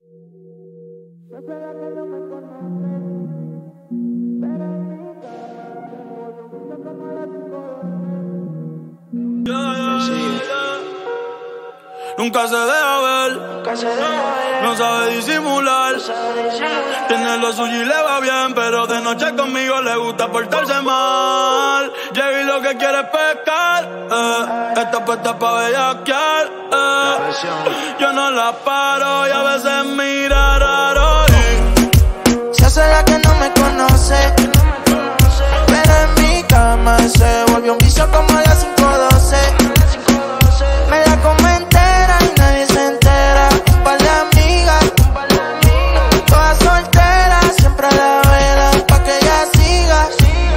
Nunca se deja ver, no sabe disimular. Tiene lo suyo y le va bien, pero de noche conmigo le gusta portarse mal. Llegué y lo que quiere es pescar, está puesta pa' bellaquear. Yo no la paro y a veces mira raro. Se hace la que no me conoce, pero en mi cama se volvió un vicio como a las 5:12. Me la come entera y nadie se entera. Un par de amigas, todas solteras, siempre a la vela pa' que ella siga.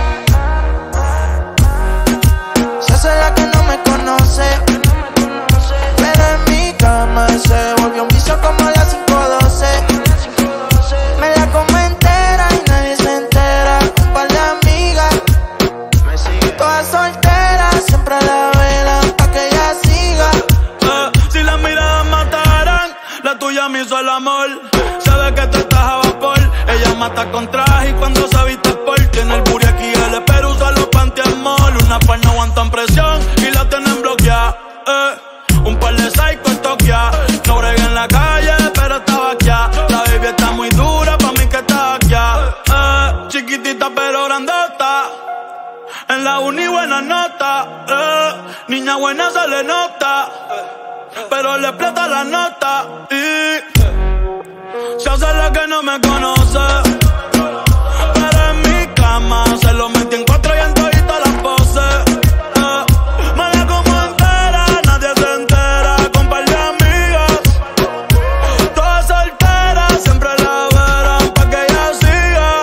Se hace la que no me conoce, pero en mi cama se volvió un vicio como a las 5:12. Me la come entera y nadie se entera. Un par de amigas, todas solteras, siempre a la vela pa' que ella siga. Si las miradas mataran, la tuya me hizo el amor. Sabe que tú estás a vapor. Ella mata con traje y cuando se viste sport. Tiene el booty aquí, el pero usa los panty en mall. Una par no aguantan presión y la tienen bloqueada. Un par de psycho en Tokia. No bregué en la calle, pero estaba aquí. La baby está muy dura, pa' mí que está aquí. Chiquitita pero grandota. En la uni buena nota. Niña buena se le nota, pero le explota la nota. Y se hace la que no me conoce, pero en mi cama se lo metí en 4 y en todita las poses. Me la como entera, nadie se entera. Con par de amigas, todas solteras, siempre la verán pa' que ella siga.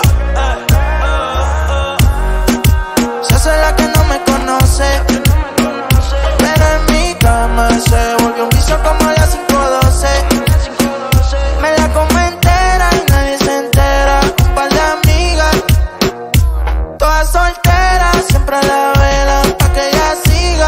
Se hace la que no me conoce, pero en mi cama se volvió un vicio como a las 5:12. Me la come entera y nadie se entera. Un par de amigas, todas solteras, siempre a la vela pa' que ella siga.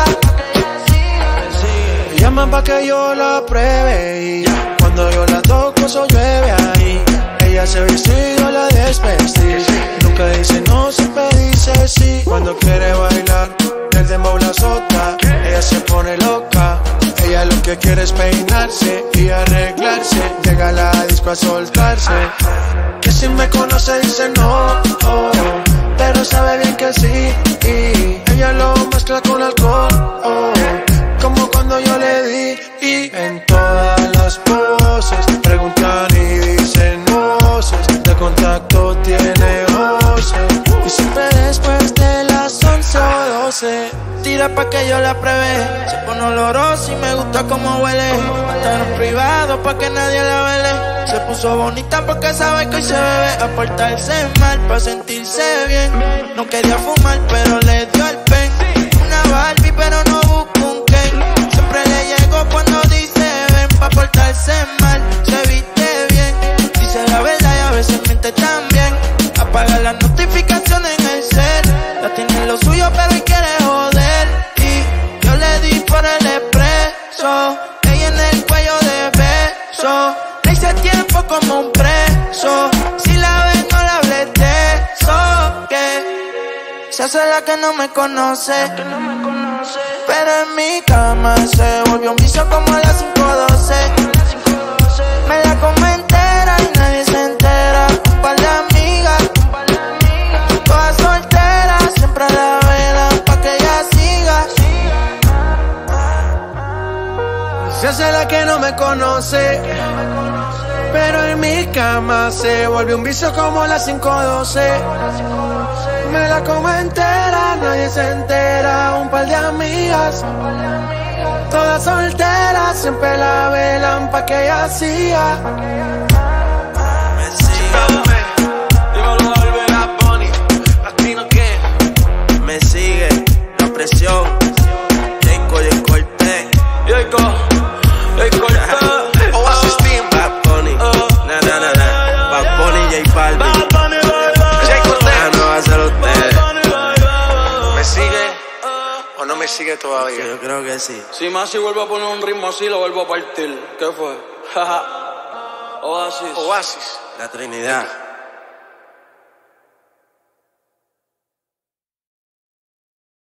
Me llaman pa' que yo la pruebe y cuando yo la toco eso llueve ahí. Ella se viste y yo la desvestí. Nunca dice no, siempre dice sí. Cuando quiere bailar, el dembow la azota. Ella se pone loca. Ella lo que quiere es peinarse y arreglarse. Llega a la disco a soltarse. Que si me conoce dice no, oh, pero sabe bien que sí. Y ella lo mezcla con alcohol, oh, como cuando yo le di. Y en todas las poses preguntan y dicen voces. De contacto tiene voces. Y siempre después de las 11 o 12 tira pa' que yo la pruebe. Se pone olorosa y me gusta como huele. Hasta en privado pa' que nadie la vele. Se puso bonita porque sabe que hoy se bebe. A portarse mal pa' sentirse bien. No quería fumar pero le dio el pen. Una Barbie pero no busca un Ken. Siempre le llego cuando dice ven. Pa' portarse mal, se viste bien. Dice la verdad y a veces miente también. Apaga las notificaciones en el cel. La tiene lo suyo pero hoy quiere joder. Y yo le di por el expreso. Ella en el cuello de beso. Le hice tiempo como un preso. Si la ves no la hables de eso. Que se hace la que no me conoce, pero en mi cama se volvió un vicio como a las 5:12. Me la come entera y nadie se entera. Un par de amigas, todas solteras, siempre a la vela pa' que ella siga. Se hace la que no me conoce, pero en mi cama se volvió un vicio como a las 5:12. Me la como entera, nadie se entera. Un par de amigas, todas solteras, siempre la velan pa' que ella siga. Me sigue la presión. Jacob y el corte. Oasis Team. Bad Bunny. Bad Bunny, J Balvin. Jacob, no va a ser usted. ¿Me sigue o no me sigue todavía? Yo creo que sí. Si más si vuelvo a poner un ritmo así, lo vuelvo a partir. ¿Qué fue? Oasis, la Trinidad.